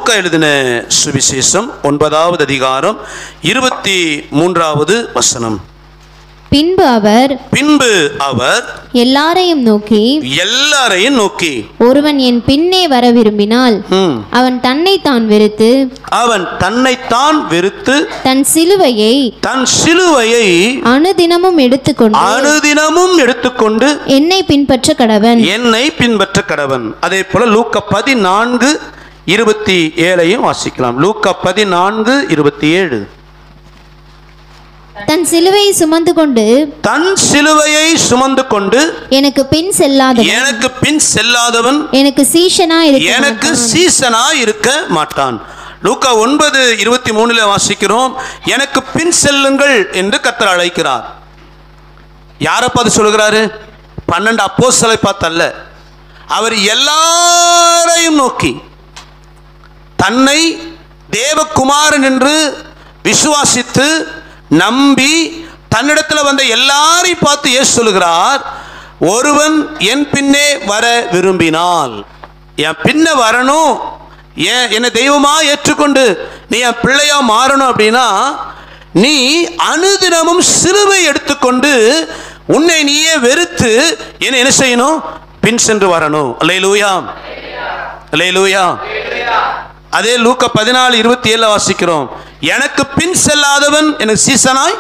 லூக்கா எழுதின சுவிசேஷம் 9வது அதிகாரம் 23வது வசனம். பின்பு அவர் எல்லாரையும் நோக்கி ஒருவன் என் பின்னே வர விரும்பினால் அவன் தன்னைத்தான் வெறுத்து தன் சிலுவையை அனுதினமும் எடுத்துக்கொண்டு என்னை பின்பற்ற கடவன். அதே போல லூக்கா 14:27 வாசிக்கலாம். லூக்கா 14:27. தன் சிலுவையை சுமந்து கொண்டு எனக்கு பின் செல்லாதவன் எனக்கு சீஷனா இருக்க மாட்டான். லூக்கா 9:23 வாசிக்கிறோம். எனக்கு பின் செல்லுங்கள் என்று கர்த்தர் அழைக்கிறார். யாரை பார்த்து சொல்கிறாரு? 12 அப்போஸ்தலரை பார்த்தல்ல, அவர் எல்லாரையும் நோக்கி தன்னை தேவகுமாரன் என்று விசுவாசித்து நம்பி தன்னிடத்தில் வந்த எல்லாரையும் பார்த்து இயேசு சொல்கிறார், ஒருவன் என் பின்னே வர விரும்பினால், என் பின்ன வரணும், என்னை தெய்வமா ஏற்றுக்கொண்டு நீ என் பிள்ளையா மாறணும் அப்படின்னா நீ அனுதினமும் சிலுவை எடுத்துக்கொண்டு உன்னை நீயே வெறுத்து என்ன செய்யணும்? பின் சென்று வரணும். அல்லேலூயா, அல்லேலூயா. அதே லூக்கா 14:27 வாசிக்கிறோம். எனக்கு பின் செல்லாதவன் எனக்கு சீசனாய்.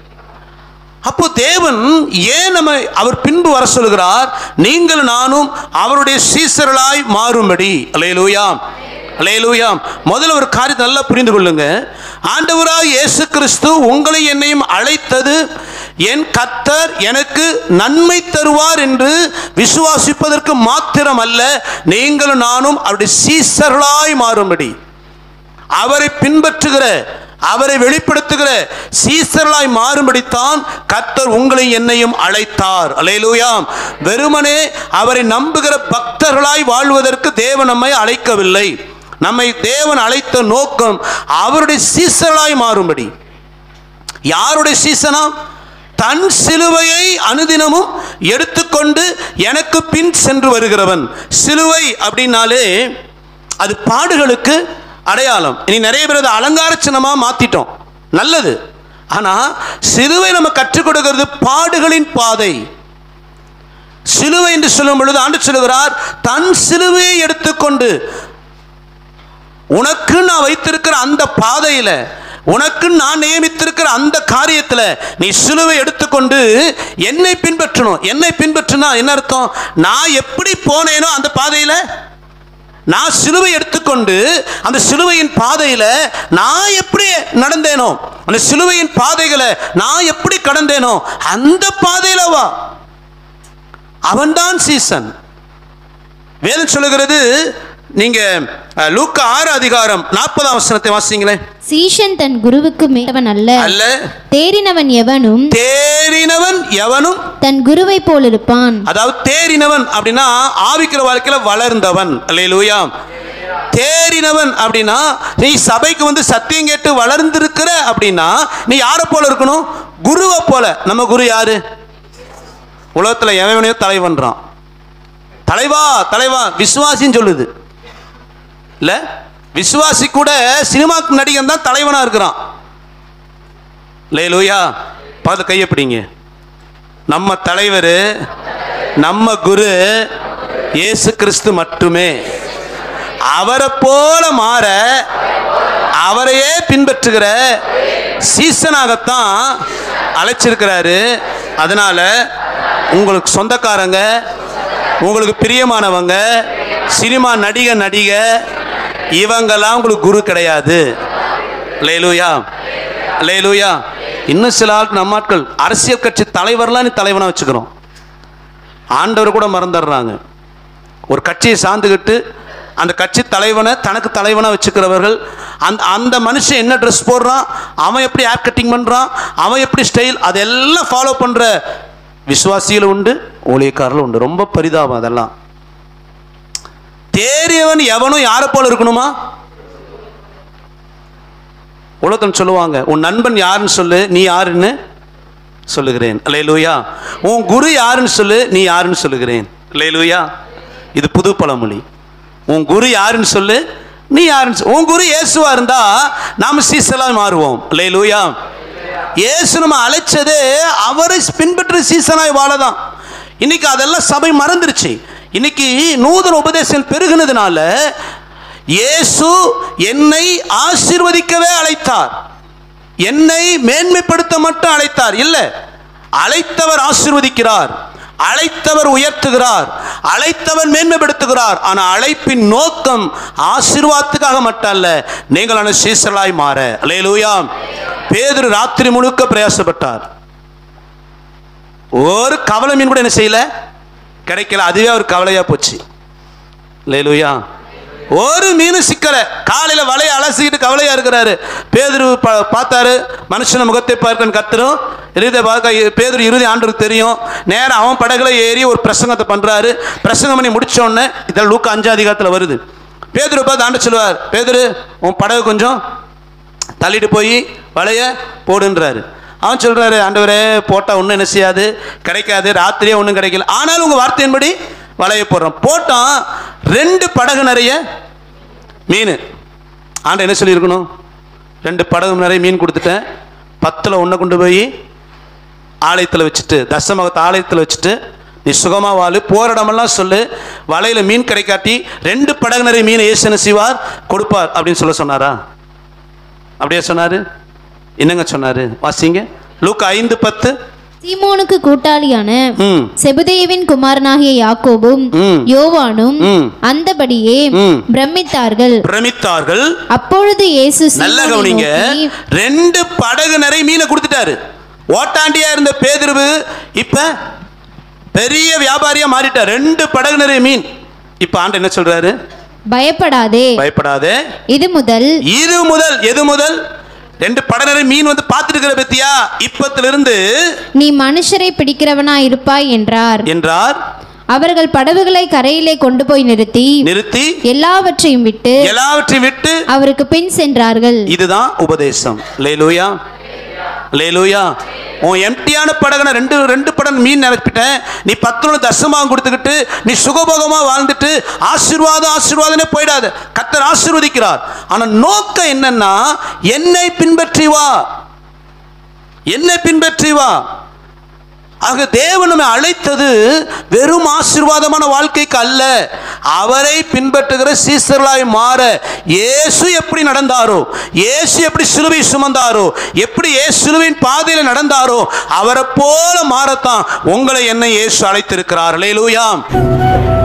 அப்போ தேவன் ஏன் அவர் பின்பு வர சொல்கிறார்? நீங்கள் நானும் அவருடைய சீசர்களாய் மாறும்படி. அல்லேலூயா, அல்லேலூயா. முதல்ல ஒரு காரியத்தை நல்லா புரிந்து கொள்ளுங்க. ஆண்டவராய் இயேசு கிறிஸ்து உங்களை என்னையும் அழைத்தது என் கர்த்தர் எனக்கு நன்மை தருவார் என்று விசுவாசிப்பதற்கு மாத்திரம் அல்ல, நீங்களும் நானும் அவருடைய சீசர்களாய் மாறும்படி, அவரை பின்பற்றுகிற, அவரை வெளிப்படுத்துகிற சீசர்களாய் மாறும்படித்தான் கர்த்தர் உங்களை என்னையும் அழைத்தார். அல்லேலூயா. வெறுமனே அவரை நம்புகிற பக்தர்களாய் வாழ்வதற்கு தேவன் நம்மை அழைக்கவில்லை. நம்மை தேவன் அழைத்த நோக்கம் அவருடைய சீசர்களாய் மாறும்படி. யாருடைய சீசனா? தன் சிலுவையை அனுதினமும் எடுத்துக்கொண்டு எனக்கு பின் சென்று வருகிறவன். சிலுவை அப்படின்னாலே அது பாடுகளுக்கு அடையாளம். இனி நிறைய பேர் அதை அலங்கார சின்னமாக மாற்றிட்டோம், நல்லது. ஆனால் சிலுவை நம்ம கற்றுக் கொடுக்கிறது பாடுகளின் பாதை. சிலுவை என்று சொல்லும் பொழுது ஆண்டவர் சொல்கிறார், தன் சிலுவையை எடுத்துக்கொண்டு உனக்கு நான் வைத்திருக்கிற அந்த பாதையில், உனக்கு நான் நியமித்திருக்கிற அந்த காரியத்தில் நீ சிலுவை எடுத்துக்கொண்டு என்னை பின்பற்றணும். என்னை பின்பற்றினா என்ன அர்த்தம்? நான் எப்படி போனேனோ அந்த பாதையில், நான் சிலுவை எடுத்துக்கொண்டு அந்த சிலுவையின் பாதையில் நான் எப்படி நடந்தேனோ, அந்த சிலுவையின் பாதைகளை நான் எப்படி கடந்தேனோ அந்த பாதையில் வா. அவன்தான் சீசன். வேதம் சொல்லுகிறது, நீங்க லூக்கா 6 அதிகாரம் 40ஆம் வசனத்தை வாசிங்களேன். சீஷன் தன் குருவுக்கு மேலவன் அல்ல, தேறினவன் எவனும் தன் குருவை போல் இருப்பான். அதாவது தேறினவன் அப்படின்னா ஆவிக்கிற வாழ்க்கையில வளர்ந்தவன். அல்லேலூயா. தேறினவன் அப்படின்னா நீ சபைக்கு வந்து சத்தியம் கேட்டு வளர்ந்திருக்கிற அப்படின்னா நீ யாரை போல இருக்கணும்? குருவை போல. நம்ம குரு யாரு? உலகத்துல எவனையோ தலைவன்றான். தலைவா விசுவாசின்னு சொல்லுது இல்ல? விசுவாசி கூட சினிமாக்கு நடிகன் தான் தலைவனா இருக்கிறான். அல்லேலூயா. பார்த்து கையப்பிடிங்க. நம்ம தலைவர், நம்ம குரு இயேசு கிறிஸ்து மட்டுமே. அவரை போல மாற, அவரையே பின்பற்றுகிற சீசனாகத்தான் அழைச்சிருக்கிறாரு. அதனால உங்களுக்கு சொந்தக்காரங்க, உங்களுக்கு பிரியமானவங்க, சினிமா நடிக இவங்கெல்லாம் உங்களுக்கு குரு கிடையாது. அல்லேலூயா, அல்லேலூயா. இன்னும் சில ஆட்கள், நம்ம ஆட்கள் அரசியல் கட்சி தலைவர்லாம் நீ தலைவனாக வச்சுக்கிறோம். ஆண்டவர் கூட மறந்துடுறாங்க. ஒரு கட்சியை சார்ந்துக்கிட்டு அந்த கட்சி தலைவனை தனக்கு தலைவனாக வச்சுக்கிறவர்கள். அந்த மனுஷன் என்ன ட்ரெஸ் போடுறான், அவன் எப்படி ஹேர் கட்டிங் பண்ணுறான், அவன் எப்படி ஸ்டைல், அதெல்லாம் ஃபாலோ பண்ணுற விசுவாசிகள் உண்டு, ஊழியக்காரர்கள் உண்டு. ரொம்ப பரிதாபம் அதெல்லாம். தேறியவன் எவனும் யாரை போல இருக்கணுமா? உலகத்தில் சொல்லுவாங்க, உன் நண்பன் யாருன்னு சொல்லு, நீ யாருன்னு சொல்லுகிறேன். அல்லேலூயா. உன் குரு யாருன்னு சொல்லு, நீ யாருன்னு சொல்லுகிறேன். அல்லேலூயா. இது புது பழமொழி. உன் குரு யாருன்னு சொல்லு, நீ யாருன்னு. உன் குரு இயேசுவா இருந்தா நாம சீசலாய் மாறுவோம். அல்லேலூயா. இயேசு நம்ம அழைச்சதே அவரை பின்பற்ற சீசனாய் வாழதான். இன்னைக்கு அதெல்லாம் சபை மறந்துருச்சு. இன்னைக்கு நூதன உபதேசம் பெருகினதுனால இயேசு என்னை ஆசீர்வதிக்கவே அழைத்தார், என்னை மேன்மைப்படுத்த மட்டும் அழைத்தார் இல்லை. அழைத்தவர் ஆசீர்வதிக்கிறார், அழைத்தவர் உயர்த்துகிறார், அழைத்தவர் மேன்மைப்படுத்துகிறார். ஆனால் அழைப்பின் நோக்கம் ஆசீர்வாதத்துக்காக மட்டும் அல்ல, நீங்களான சீசர்களாய் மாற. அல்லேலூயா. பேதுரு ராத்திரி முழுக்க பிரயாசப்பட்டார். ஒரு கவலை மீன் கூட என்ன செய்யல, கிடைக்கல. அதுவே ஒரு கவலையா போச்சு. அல்லேலூயா. ஒரு மீன் சிக்கல. காலையில வலையை அலசிக்கிட்டு கவலையா இருக்கிறாரு. பேதுரு பார்த்தாரு, மனுஷன முகத்தை பார்க்க கத்துரும், இறுதியை பார்க்க பேதுரு இறுதி ஆண்டுக்கு தெரியும். நேரம் அவன் படகுல ஏறி ஒரு பிரசங்கத்தை பண்றாரு. பிரசங்கம் பண்ணி முடிச்ச உடனே இதில் லூக்கா 5 அதிகாரத்தில் வருது. பேதுரு பார்த்து ஆண்டு சொல்லுவார், பேதுரு உன் படகு கொஞ்சம் தள்ளிட்டு போய் வலைய போடுன்றாரு. அவன் சொல்றாரு, ஆண்டவரே போட்டா ஒன்றும் என்ன செய்யாது, கிடைக்காது, ராத்திரியே ஒன்றும் கிடைக்கல, ஆனாலும் உங்க வார்த்தையின்படி வலைய போடுறோம். போட்டான் 2 படகு நிறைய மீன். ஆண்ட என்ன சொல்லியிருக்கணும், 2 படகு நிறைய மீன் கொடுத்துட்டேன், 10ல் 1 கொண்டு போய் ஆலயத்தில் வச்சுட்டு, தசமகத்தை ஆலயத்தில் வச்சுட்டு நீ சுகமா வாழு, போற இடமெல்லாம் சொல்லு, வலையில மீன் கிடைக்காட்டி 2 படகு நிறைய மீன் இயேசு என்ன செய்வார், கொடுப்பார் அப்படின்னு சொல்ல சொன்னாரா? அப்படியே சொன்னாரு? என்னங்க சொன்னாரு? வாசிங்க லூக்கா 5:10. சீமோனுக்கு கூட்டாளியான செபதேயுவின் குமாரனாகிய யாக்கோபும் யோவானும் அந்தபடியே பிரமித்தார்கள். அப்பொழுது இயேசு, நல்ல கவனிங்க, 2 படகு நிறைய மீனை கொடுத்துட்டாரு. ஓட்டாண்டியா இருந்த பேதுரு இப்ப பெரிய வியாபாரியா மாறிட்டார். 2 படகு நிறைய மீன். இப்ப ஆண்டவர் என்ன சொல்றாரு? பயப்படாதே. இது முதல் எது முதல் 2 படகு மீன் வந்து பார்த்துட்டு இருக்கிற பத்தியா, இப்பத்திலிருந்து நீ மனுஷரை பிடிக்கிறவனா இருப்பாய் என்றார். அவர்கள் படகுகளை கரையிலே கொண்டு போய் நிறுத்தி எல்லாவற்றையும் விட்டு அவருக்கு பின் சென்றார்கள். இதுதான் உபதேசம். அல்லேலூயா. அல்லேலூயா. உன் எம்டியான படகுன 2 படம் மீன் நிரப்பிட்டேன், நீ 10 தசமாக கொடுத்துக்கிட்டு நீ சுகபோகமா வாழ்ந்துட்டு ஆசீர்வாதம் போயிடாத. கர்த்தர் ஆசீர்வதிக்கிறார். ஆனா நோக்கம் என்னன்னா, என்னை பின்பற்றி வா. ஆக தேவன் நம்மை அழைத்தது வெறும் ஆசீர்வாதமான வாழ்க்கைக்கு அல்ல, அவரை பின்பற்றுகிற சீசர்களாய் மாற. இயேசு எப்படி நடந்தாரோ, இயேசு எப்படி சிலுவை சுமந்தாரோ, எப்படி இயேசு சிலுவையின் பாதையில் நடந்தாரோ, அவரை போல மாறத்தான் உங்களை என்னை இயேசு அழைத்திருக்கிறார். அல்லேலூயா.